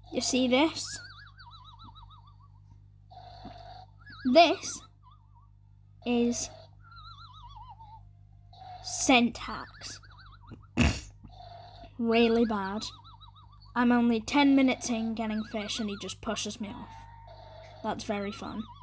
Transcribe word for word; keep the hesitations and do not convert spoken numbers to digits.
You see this? This is syntax. Really bad. I'm only ten minutes in getting fish and he just pushes me off. That's very fun.